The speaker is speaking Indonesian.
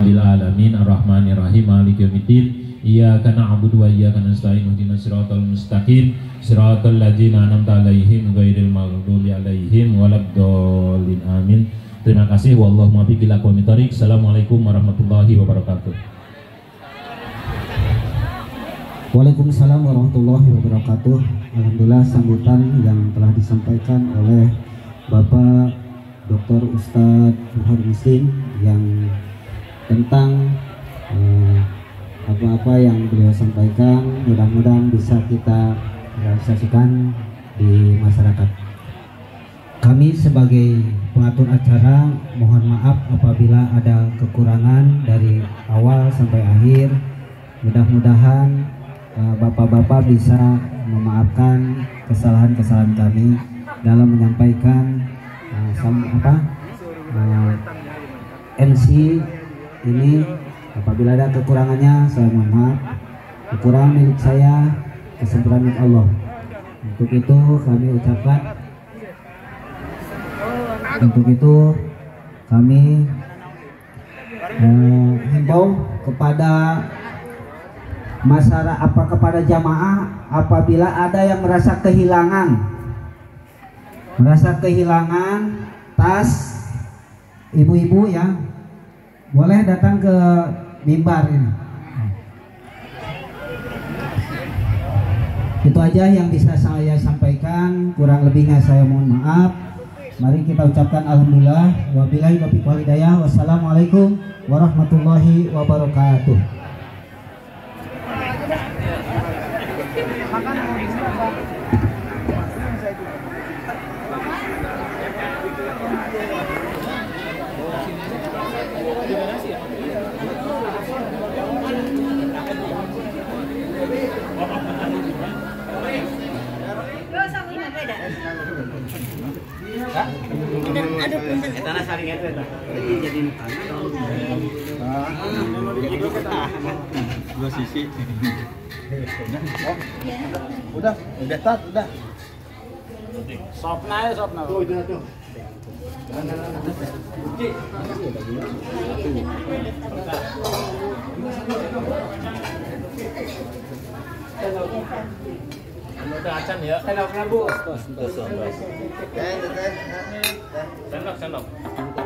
Bil alamin arrahmanir rahim maliki yaumiddin iyyaka na'budu wa iyyaka nasta'in ihdinas siratal mustaqim siratal ladzina an'amta 'alaihim ghairil maghdubi 'alaihim waladdallin amin. Terima kasih. Wallahu muwaffiq ila aqwamit thoriq. Assalamualaikum warahmatullahi wabarakatuh. Waalaikumsalam warahmatullahi wabarakatuh. Alhamdulillah sambutan yang telah disampaikan oleh Bapak Dr. Ustadz Muhammad Muslim yang tentang apa-apa yang beliau sampaikan mudah-mudahan bisa kita realisasikan di masyarakat. Kami sebagai pengatur acara mohon maaf apabila ada kekurangan dari awal sampai akhir. Mudah-mudahan bapak-bapak bisa memaafkan kesalahan-kesalahan kami dalam menyampaikan MC ini. Apabila ada kekurangannya saya mohon maaf. Kekurangan milik saya, kesempurnaan milik Allah. Untuk itu kami ucapkan, untuk itu kami himbau kepada masyarakat, kepada jamaah, apabila ada yang merasa kehilangan tas ibu-ibu ya, boleh datang ke mimbar ini. Itu aja yang bisa saya sampaikan, kurang lebihnya saya mohon maaf. Mari kita ucapkan alhamdulillah, wabillahi taufiq wal hidayah. Wassalamualaikum warahmatullahi wabarakatuh. Tanah saring itu jadi dua sisi. Udah tat, udah. Sopna. Tuh itu tuh. Udah acan ya. Sendok, Bu. Sendok.